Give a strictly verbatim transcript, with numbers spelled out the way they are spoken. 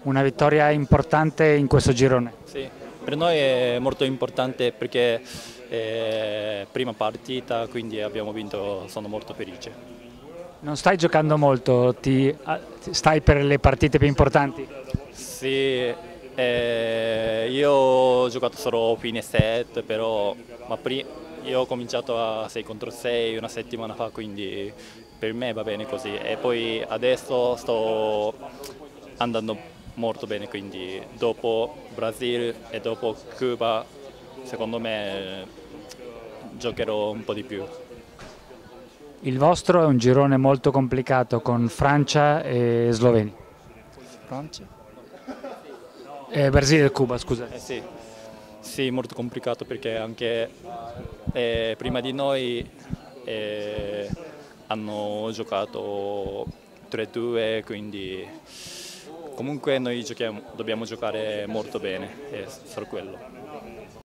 Una vittoria importante in questo girone. Sì, per noi è molto importante perché è prima partita, quindi abbiamo vinto, sono molto felice. Non stai giocando molto, ti, ah, stai per le partite più importanti? Sì, eh, io ho giocato solo fine set, però ma pri- io ho cominciato a sei contro sei una settimana fa, quindi per me va bene così. E poi adesso sto andando molto bene, quindi dopo Brasile e dopo Cuba, secondo me giocherò un po' di più. Il vostro è un girone molto complicato con Francia e Slovenia. Francia? Eh, Brasile e Cuba, scusa. Eh sì, sì, molto complicato perché anche eh, prima di noi eh, hanno giocato tre a due, quindi comunque noi giochiamo- dobbiamo giocare molto bene, è solo quello.